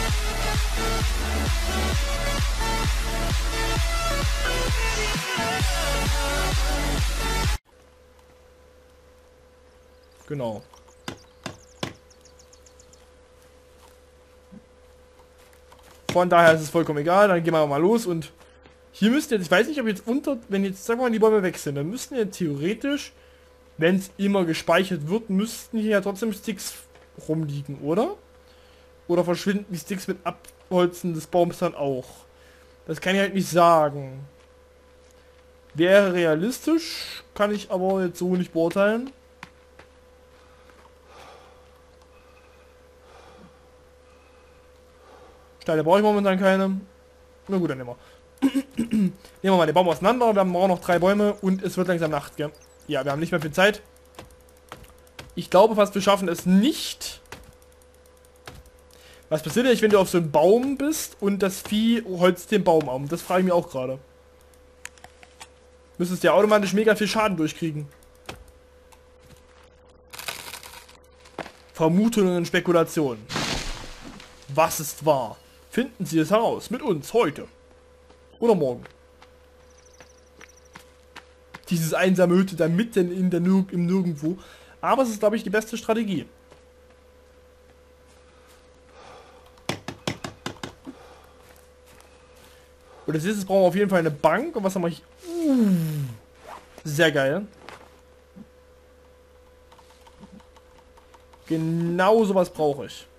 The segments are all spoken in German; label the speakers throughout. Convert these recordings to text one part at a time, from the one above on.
Speaker 1: Genau. Von daher ist es vollkommen egal, dann gehen wir mal los und hier müssten jetzt, ich weiß nicht, ob jetzt wenn jetzt, sagen wir mal, die Bäume weg sind, dann müssten ja theoretisch, wenn es immer gespeichert wird, müssten hier ja trotzdem Sticks rumliegen, oder? Oder verschwinden die Sticks mit Abholzen des Baums dann auch? Das kann ich halt nicht sagen. Wäre realistisch, kann ich aber jetzt so nicht beurteilen. Steine brauche ich momentan keine. Na gut, dann nehmen wir. Nehmen wir mal den Baum auseinander. Wir haben auch noch 3 Bäume und es wird langsam Nacht, gell? Ja, wir haben nicht mehr viel Zeit. Ich glaube fast, wir schaffen es nicht. Was passiert eigentlich, wenn du auf so einem Baum bist und das Vieh holzt den Baum um? Das frage ich mich auch gerade. Müsstest ja automatisch mega viel Schaden durchkriegen. Vermutungen und Spekulationen. Was ist wahr? Finden Sie es heraus mit uns heute. Oder morgen. Dieses einsame Hütte da mitten in der im Nirgendwo. Aber es ist, glaube ich, die beste Strategie. Und als nächstes brauchen wir auf jeden Fall eine Bank. Und was haben wir hier? Sehr geil. Genau sowas brauche ich.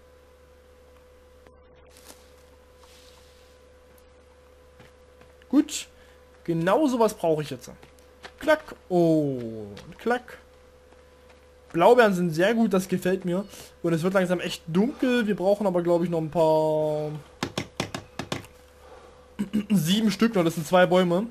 Speaker 1: Gut. Genau sowas brauche ich jetzt. Klack. Oh. Klack. Blaubeeren sind sehr gut, das gefällt mir. Und es wird langsam echt dunkel. Wir brauchen aber, glaube ich, noch ein paar... 7 Stück noch, das sind 2 Bäume.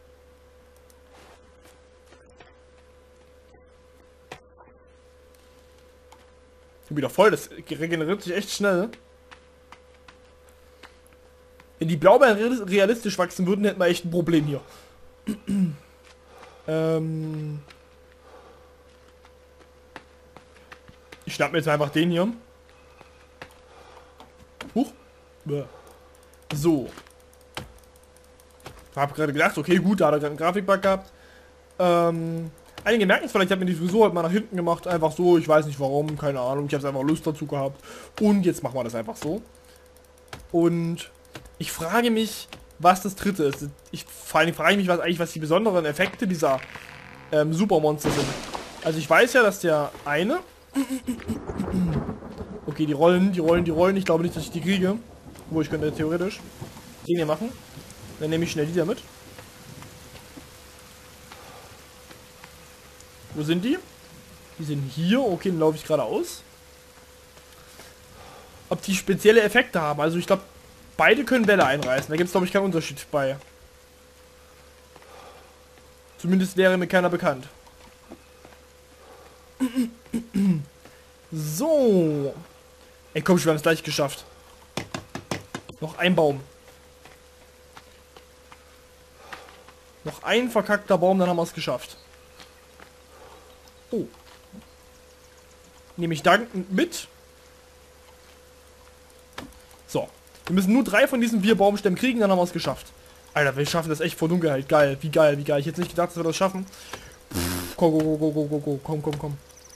Speaker 1: Wieder voll, das regeneriert sich echt schnell. Wenn die Blaubeeren realistisch wachsen würden, hätten wir echt ein Problem hier. Ich schnapp mir jetzt einfach den hier. Huch. So. Hab gerade gedacht, okay, gut, da hat er gerade einen Grafikbug gehabt. Einige merken es vielleicht, ich habe mir die Frisur halt mal nach hinten gemacht, einfach so, ich weiß nicht warum, keine Ahnung, ich habe einfach Lust dazu gehabt. Und jetzt machen wir das einfach so. Und ich frage mich, was das dritte ist. Vor allem frage ich mich, was die besonderen Effekte dieser Supermonster sind. Also ich weiß ja, dass der eine... Okay, die rollen. Ich glaube nicht, dass ich die kriege. Wo ich könnte theoretisch den hier machen. Dann nehme ich schnell die damit. Wo sind die? Die sind hier. Okay, dann laufe ich geradeaus. Ob die spezielle Effekte haben. Also ich glaube, beide können Bälle einreißen. Da gibt es, glaube ich, keinen Unterschied bei. Zumindest wäre mir keiner bekannt. So. Ey, komm, wir haben es gleich geschafft. Noch ein Baum. Noch ein verkackter Baum, dann haben wir es geschafft. Oh. Nehme ich dankend mit. So. Wir müssen nur 3 von diesen 4 Baumstämmen kriegen, dann haben wir es geschafft. Alter, wir schaffen das echt vor Dunkelheit. Geil, wie geil, wie geil. Ich hätte nicht gedacht, dass wir das schaffen. Komm, komm.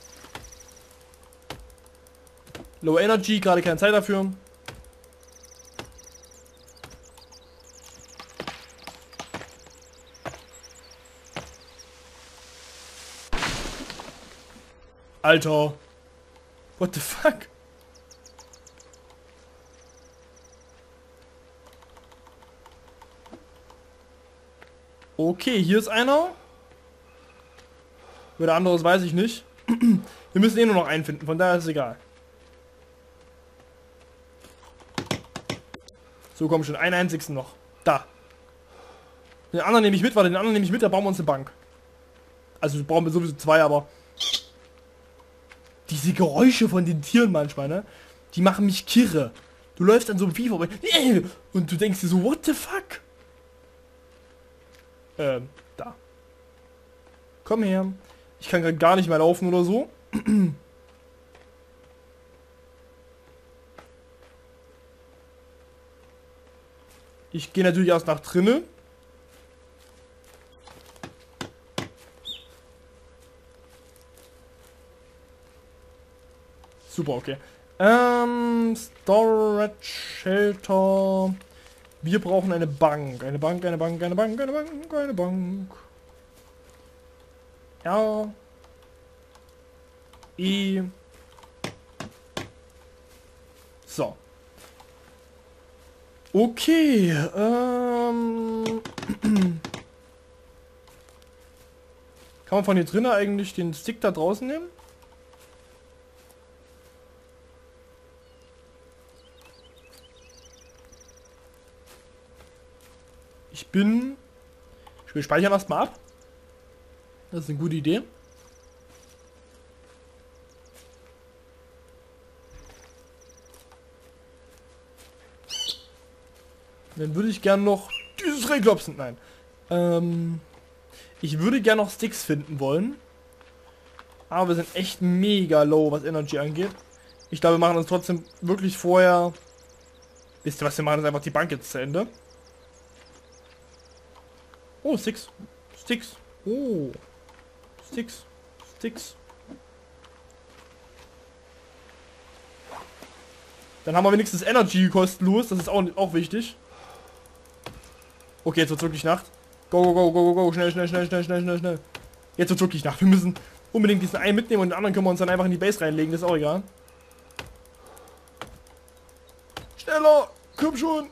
Speaker 1: Low Energy, gerade keine Zeit dafür. Alter. What the fuck? Okay, hier ist einer. Wer der andere ist, weiß ich nicht. Wir müssen eh nur noch einen finden, von daher ist es egal. So, komm schon, einen einzigen noch. Da. Den anderen nehme ich mit, da bauen wir uns eine Bank. Also brauchen wir sowieso 2, aber... Diese Geräusche von den Tieren manchmal, ne? Die machen mich kirre. Du läufst an so einem Vieh vorbei und du denkst dir so, what the fuck? Da. Komm her. Ich kann gerade gar nicht mehr laufen oder so. Ich gehe natürlich erst nach drinnen. Super, okay. Storage, Shelter. Wir brauchen eine Bank. Eine Bank, eine Bank, eine Bank, eine Bank, eine Bank. R. E. So. Okay. Kann man von hier drinnen eigentlich den Stick da draußen nehmen? Wir speichern erstmal ab. Das ist eine gute Idee. Dann würde ich gern noch dieses Rehklopsen. Nein. Ich würde gern noch Sticks finden wollen. Aber wir sind echt mega low, was Energy angeht. Ich glaube, wir machen uns trotzdem wirklich vorher... Wisst ihr was, wir machen uns einfach die Bank jetzt zu Ende. Oh, Sticks. Sticks. Oh. Sticks. Sticks. Dann haben wir wenigstens Energy kostenlos. Das ist auch wichtig. Okay, jetzt wird wirklich Nacht. Go, go, go, go, go, go. Schnell, schnell, schnell, schnell, schnell, schnell, schnell. Jetzt wird wirklich Nacht. Wir müssen unbedingt diesen einen mitnehmen und den anderen können wir uns dann einfach in die Base reinlegen. Das ist auch egal. Schneller. Komm schon.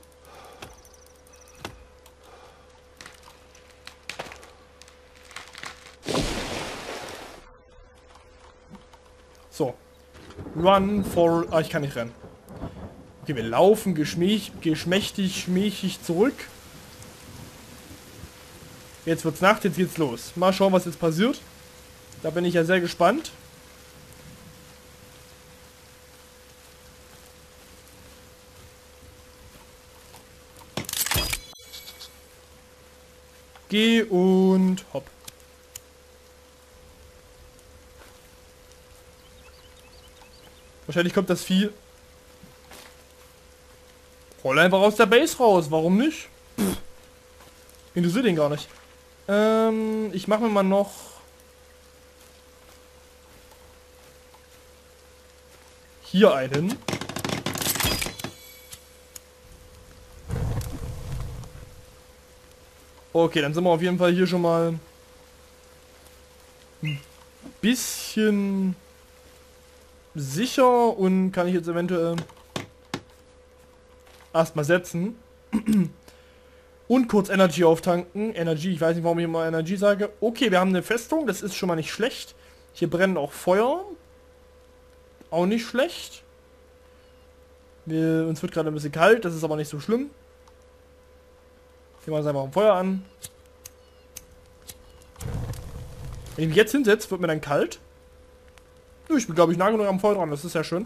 Speaker 1: So. Run for... Ah, ich kann nicht rennen. Okay, wir laufen geschmächtig, schmächtig zurück. Jetzt wird's Nacht, jetzt geht's los. Mal schauen, was jetzt passiert. Da bin ich ja sehr gespannt. Geh und hopp. Wahrscheinlich kommt das Vieh. Roll einfach aus der Base raus, warum nicht? Pff. Interessiert den gar nicht. Ich mache mir mal noch... Hier einen. Okay, dann sind wir auf jeden Fall hier schon mal... ein bisschen... sicher und kann ich jetzt eventuell... erstmal setzen. Und kurz Energy auftanken. Energy, ich weiß nicht, warum ich immer Energy sage. Okay, wir haben eine Festung, das ist schon mal nicht schlecht. Hier brennen auch Feuer. Auch nicht schlecht. Uns wird gerade ein bisschen kalt, das ist aber nicht so schlimm. Gehen wir uns einfach ein Feuer an. Wenn ich mich jetzt hinsetze, wird mir dann kalt. Ich bin, glaube ich, nah genug am Feuer dran, das ist ja schön.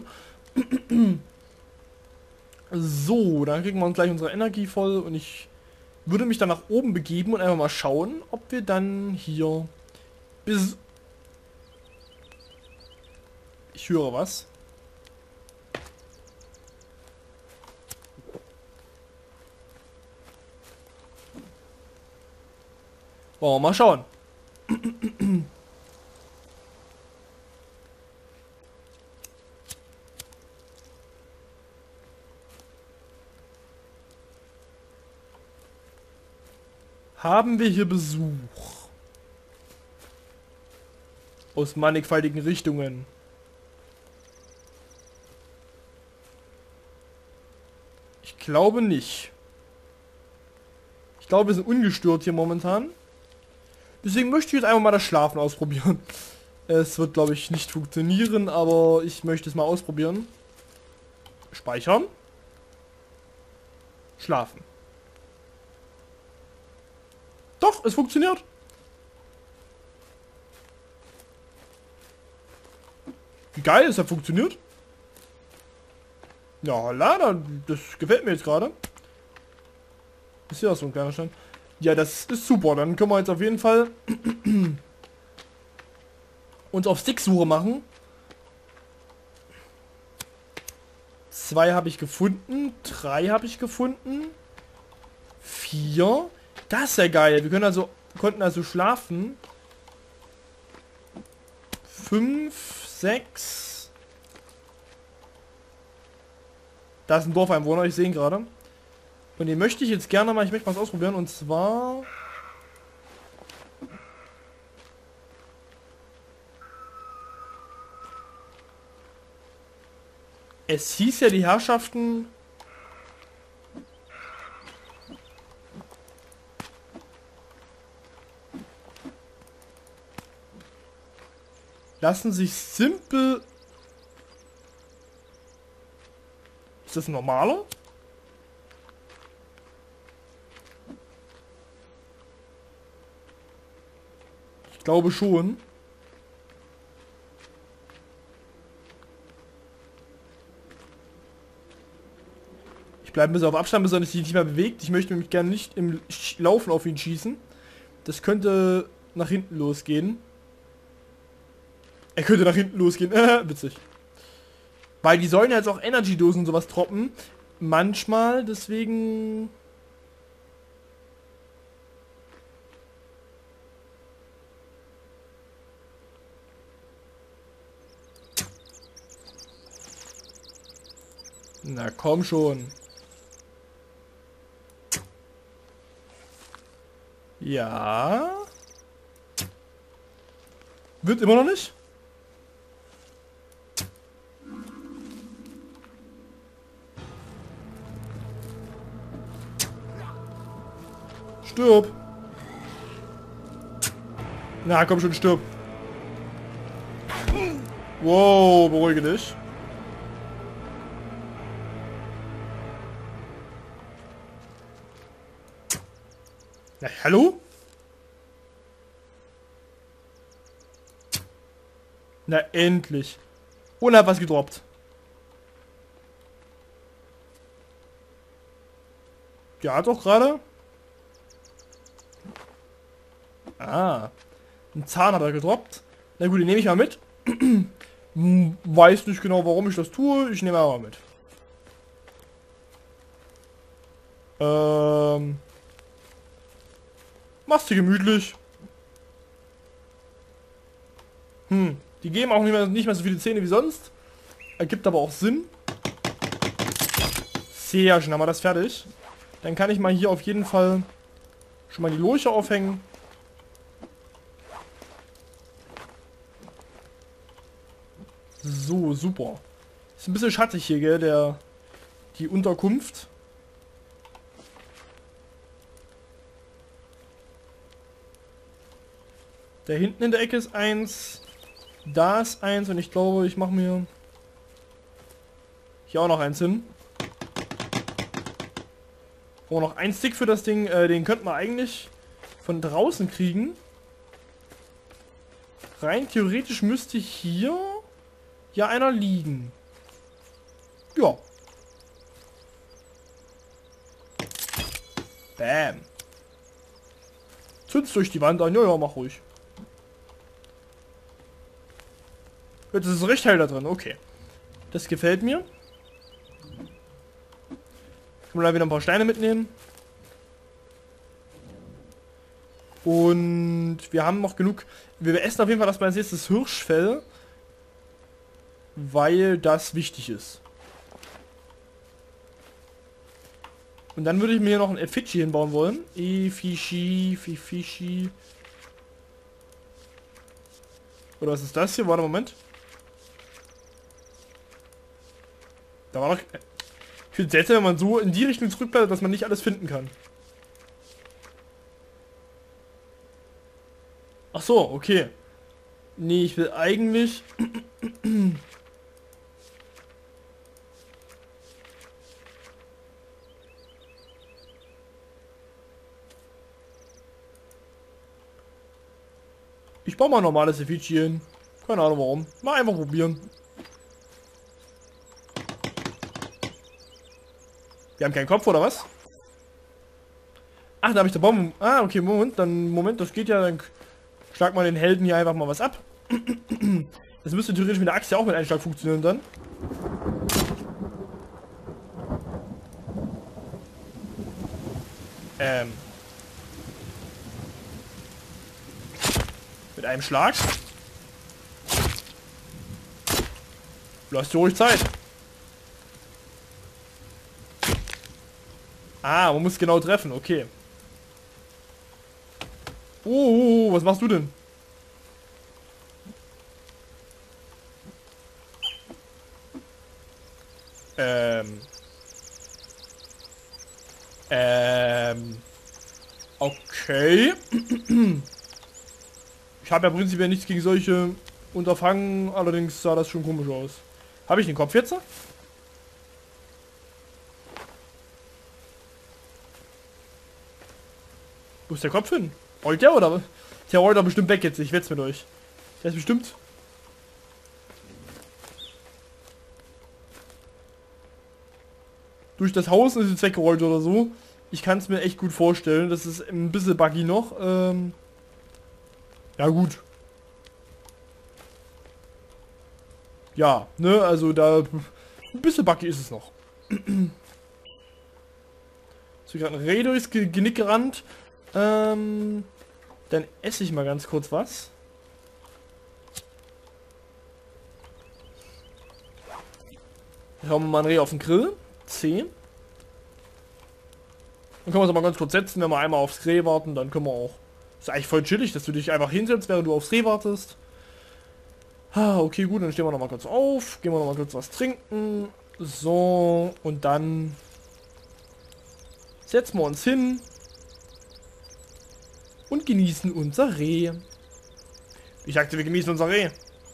Speaker 1: So, dann kriegen wir uns gleich unsere Energie voll und ich würde mich dann nach oben begeben und einfach mal schauen, ob wir dann hier bis... Ich höre was. Wollen wir mal schauen. Haben wir hier Besuch? Aus mannigfaltigen Richtungen. Ich glaube nicht. Ich glaube, wir sind ungestört hier momentan. Deswegen möchte ich jetzt einfach mal das Schlafen ausprobieren. Es wird, glaube ich, nicht funktionieren, aber ich möchte es mal ausprobieren. Speichern. Schlafen. Doch, es funktioniert. Wie geil, es hat funktioniert. Ja, leider, das gefällt mir jetzt gerade. Ist ja so ein kleiner Stein. Ja, das ist super. Dann können wir jetzt auf jeden Fall uns auf Sticksuche machen. 2 habe ich gefunden. 3 habe ich gefunden. 4. Das ist ja geil. Wir konnten also schlafen. 5, 6. Da ist ein Dorfeinwohner, ich sehe ihn gerade. Und den möchte ich jetzt gerne mal, ich möchte was ausprobieren. Und zwar... Es hieß ja, die Herrschaften... lassen sich simpel... Ist das ein normaler? Ich glaube schon. Ich bleibe ein bisschen auf Abstand, bis er sich nicht mehr bewegt. Ich möchte mich gerne nicht im Laufen auf ihn schießen. Das könnte nach hinten losgehen. Er könnte nach hinten losgehen. Witzig. Weil die sollen ja jetzt auch Energy-Dosen und sowas droppen. Manchmal, deswegen... Na komm schon. Ja. Wird immer noch nicht? Stirb. Na komm schon, stirb. Wow, beruhige dich. Na, hallo? Na, endlich. Und hat was gedroppt. Ja, hat doch gerade. Ah. Ein Zahn hat er gedroppt. Na gut, den nehme ich mal mit. Weiß nicht genau, warum ich das tue. Ich nehme aber mit. Mach's dir gemütlich. Die geben auch nicht mehr so viele Zähne wie sonst. Ergibt aber auch Sinn. Sehr schön, haben wir das fertig. Dann kann ich mal hier auf jeden Fall schon mal die Lurche aufhängen. So, super. Ist ein bisschen schattig hier, gell, die Unterkunft. Da hinten in der Ecke ist eins. Da ist eins und ich glaube, ich mache mir hier auch noch eins hin. Oh, noch ein Stick für das Ding. Den könnten wir eigentlich von draußen kriegen. Rein theoretisch müsste hier ja einer liegen. Ja. Bam. Zünd's durch die Wand an. Ja, ja, mach ruhig. Jetzt ist es recht hell da drin. Okay. Das gefällt mir. Können wir da wieder ein paar Steine mitnehmen. Und wir haben noch genug. Wir essen auf jeden Fall das als nächstes Hirschfell. Weil das wichtig ist. Und dann würde ich mir hier noch ein Effigie hinbauen wollen. Effigie. Oder was ist das hier? Warte, Moment. Da war noch... Ich finde es seltsam, wenn man so in die Richtung zurückbleibt, dass man nicht alles finden kann. Ach so, okay. Nee, ich will eigentlich... Ich baue mal ein normales Effigie hin. Keine Ahnung warum. Mal einfach probieren. Wir haben keinen Kopf, oder was? Ach, da habe ich den Baum... Ah, okay, Moment, das geht ja, dann schlag mal den Helden hier einfach mal was ab. Das müsste theoretisch mit der Axt ja auch mit Einschlag funktionieren dann. Ähm. Mit einem Schlag. Lass dir ruhig Zeit. Ah, man muss genau treffen, okay. Was machst du denn? Okay. Ich habe ja prinzipiell nichts gegen solche Unterfangen, allerdings sah das schon komisch aus. Habe ich den Kopf jetzt? Wo ist der Kopf hin? Rollt der oder? Der rollt doch bestimmt weg jetzt, ich wett's mit euch. Der ist bestimmt... durch das Haus ist jetzt weggerollt oder so. Ich kann es mir echt gut vorstellen. Das ist ein bisschen buggy noch. Ja gut. Ja, ne, also da... ein bisschen buggy ist es noch. Ist mir gerade ein Reh durchs Genick gerannt. Dann esse ich mal ganz kurz was. Dann haben wir mal ein Reh auf den Grill. 10. Dann können wir uns mal ganz kurz setzen, wenn wir einmal aufs Reh warten, dann können wir auch. Ist eigentlich voll chillig, dass du dich einfach hinsetzt, während du aufs Reh wartest. Okay, gut, dann stehen wir noch mal kurz auf, gehen wir noch mal kurz was trinken. So, und dann setzen wir uns hin und genießen unser Reh. Ich sagte, wir genießen unser Reh.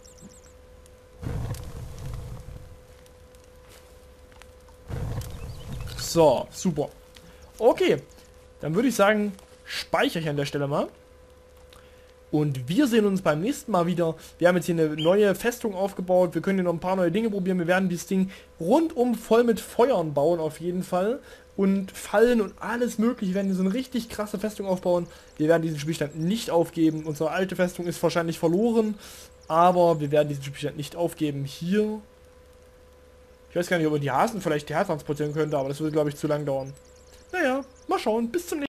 Speaker 1: So, super. Okay, dann würde ich sagen, speichere ich an der Stelle mal. Und wir sehen uns beim nächsten Mal wieder. Wir haben jetzt hier eine neue Festung aufgebaut. Wir können hier noch ein paar neue Dinge probieren. Wir werden dieses Ding rundum voll mit Feuern bauen auf jeden Fall. Und Fallen und alles mögliche. Wir werden hier so eine richtig krasse Festung aufbauen. Wir werden diesen Spielstand nicht aufgeben. Unsere alte Festung ist wahrscheinlich verloren. Aber wir werden diesen Spielstand nicht aufgeben. Hier... Ich weiß gar nicht, ob man die Hasen vielleicht hertransportieren könnte, aber das würde, glaube ich, zu lang dauern. Naja, mal schauen. Bis zum nächsten Mal.